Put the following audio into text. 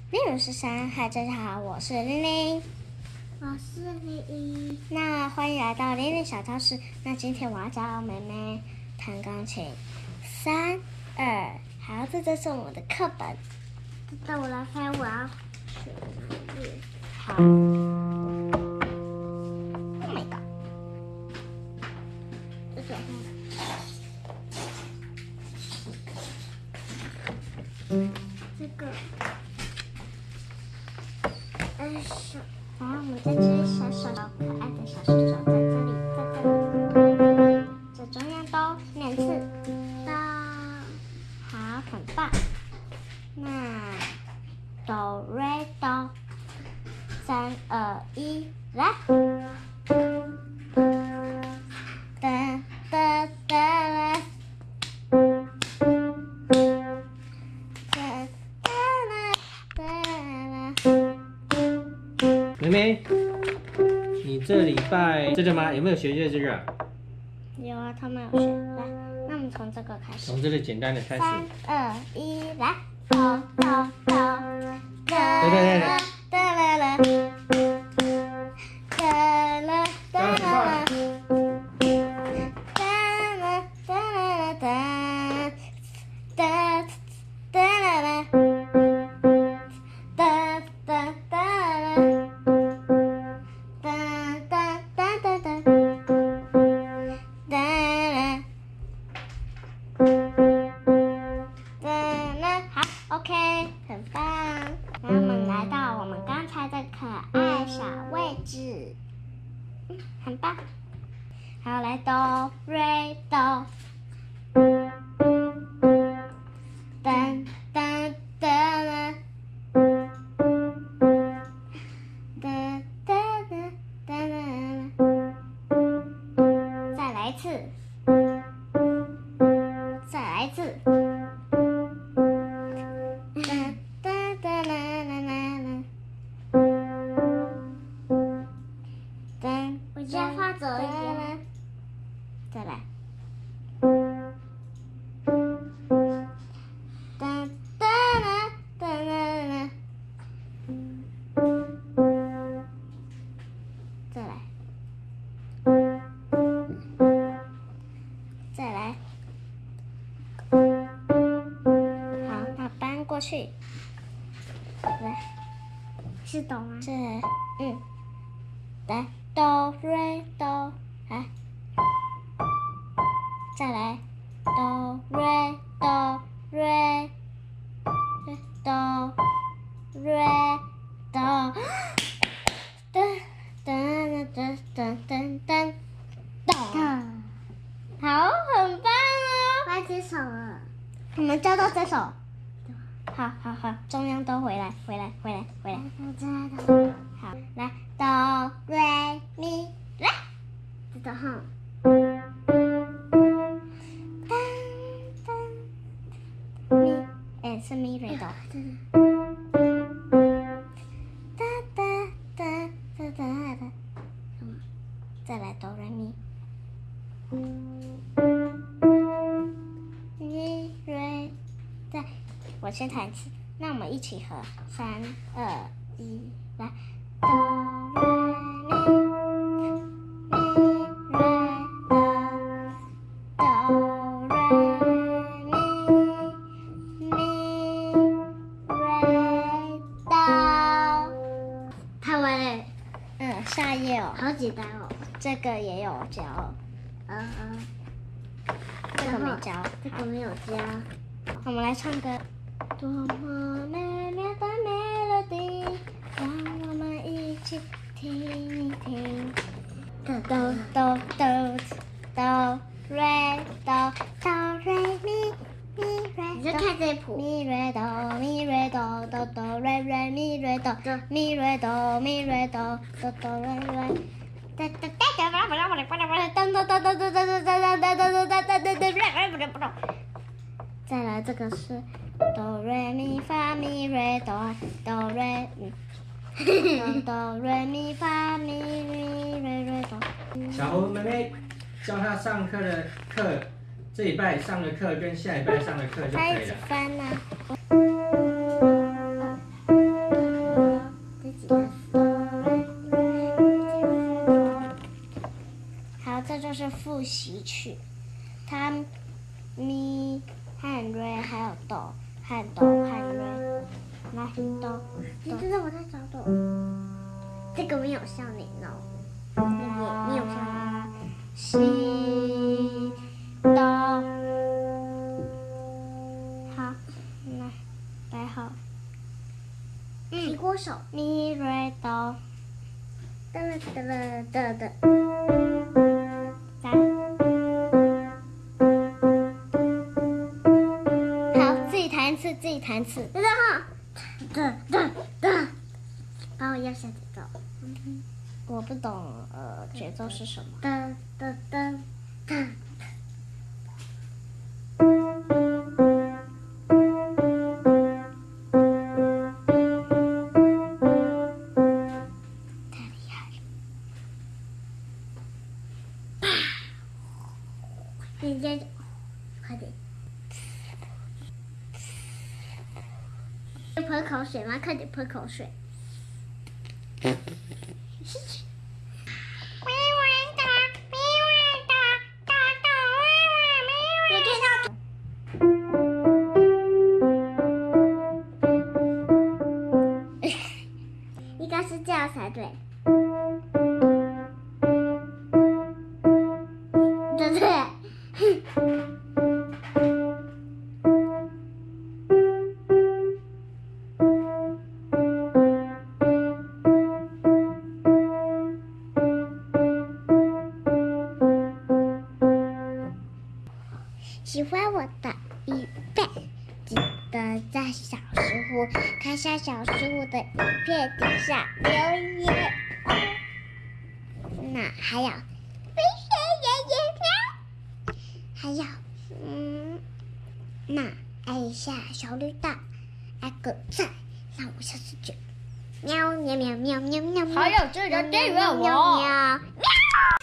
013，嗨，大家好，我是玲玲， 我是01。 那欢迎来到玲玲小教室。那今天我要教妹妹弹钢琴，3、2，好，这是我的课本。 等我来猜，我要选哪页？ 好。Oh my god！ 这种。这个。手，然后我们这只小手，可爱的小手手在这里，在这里， 这中央都念字， 哆， 好，很棒。那哆瑞哆，3、2、1，来。哒哒哒啦。 妹妹，你这礼拜这个吗？有没有学这个？ 有啊，他们有学。来，那我们从这个开始。 从这个简单的开始。 3、2、1，来，哆哆哆，哒对。 哒啦啦，哒啦哒啦啦，哒啦哒啦哒，哒哒啦啦，哒哒哒啦，哒哒哒哒哒，哒啦。好 ，OK， 很棒。然后我们来到我们刚才的可爱小位置，很棒。好，来哆瑞哆，噔噔噔啦，噔噔噔噔啦，再来一次，再来一次。 我家画走一点， 再来。再来。再来。好，那搬过去。来， 是哆吗？ 这，来哆瑞哆，来，再来哆瑞哆瑞哆瑞哆，噔噔噔噔噔噔哆，好，很棒哦！ 换这首了。 我们教到这首。好，中央都回来。 我知道。 好，来哆瑞咪，来， 知道哈。 咪，是咪瑞哆。哒哒哒哒哒哒。再来哆瑞咪。咪瑞，再，我先弹一次，那我们一起合，3、2、1，来，哆瑞咪哆。 弹完了。 下一页哦。 好简单哦。 这个也有教。这个没教。 这个没有教。 我们来唱歌。多么美妙的 melody， 让我们一起听一听。哆哆哆哆瑞哆哆瑞咪咪瑞。 你就看这谱。 咪瑞哆咪瑞哆哆哆瑞瑞咪瑞哆咪瑞哆咪瑞哆哆哆瑞瑞。再来这个是哆瑞咪发咪瑞哆哆瑞哆瑞咪发咪瑞瑞哆。 小猴妹妹教他上课的课，这礼拜上的课跟下礼拜上的课就可以了。 他一直翻呢。 习曲。他咪和瑞还有哆和瑞，来哆。 你知道我在找哆，这个没有像你哦，没有像你。 西哆，好，来摆好。 皮锅手， 咪瑞哆， 哒啦哒啦哒哒。 来。好，自己弹一次。 等等哈，哒，帮我要下节奏。 我不懂节奏是什么。 哒哒哒哒。 太厉害了！ 你接着，快点。喷口水吗？快点喷口水。应该是这样才对，对不对？喜欢我的预备，记得在小食物看下小食物的影片底下留言哦。那还有，还有，那按一下小绿蛋，按个赞，那我下次见。喵喵喵喵喵喵喵， 好有趣的订阅我喵喵喵。